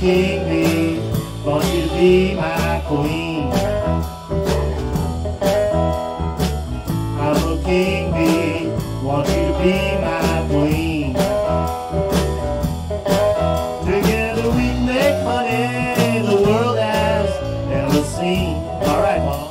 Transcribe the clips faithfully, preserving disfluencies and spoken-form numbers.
king bee, want you to be my queen. I'm a king bee, want you to be my queen. Together we make honey the world has never seen. All right, Mom.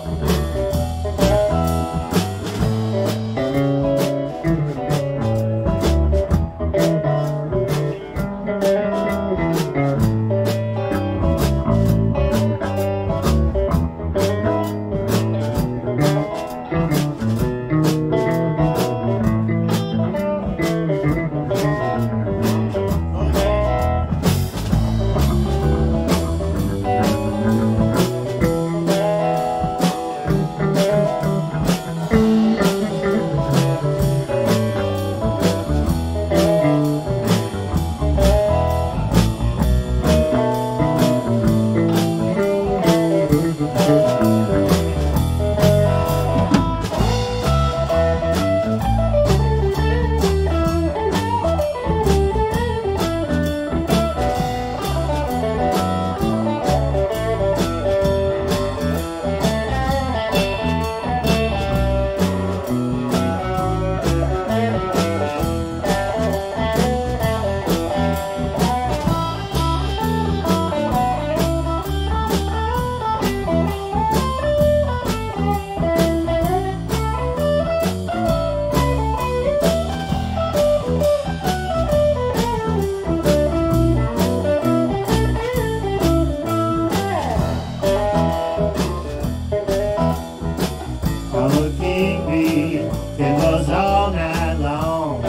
I'm a king bee, it was all night long.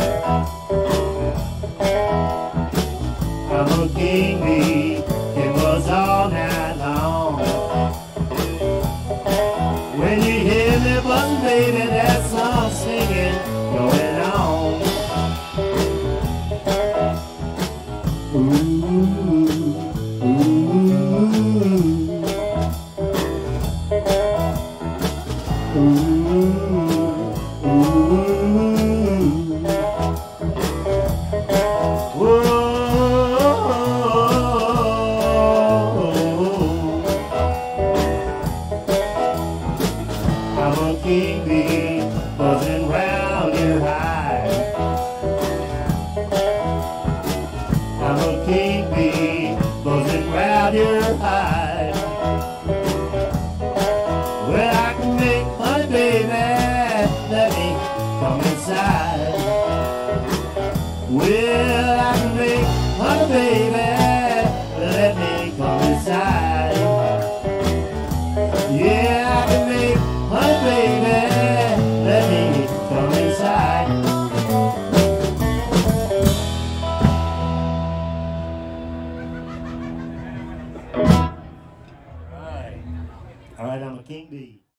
I'm a king bee, it was all night long. When you hear me buzzing, baby, that song singing going on. Ooh, ooh. Ooh, ooh. Whoa. I'm a king bee, buzzing round your hive. I'm a king bee, buzzing round your hive. Well, I can make honey, baby, let me come inside. Well, I can make honey, baby, let me come inside. Yeah, I can make honey, baby, let me come inside. All right, all right, I'm a king bee.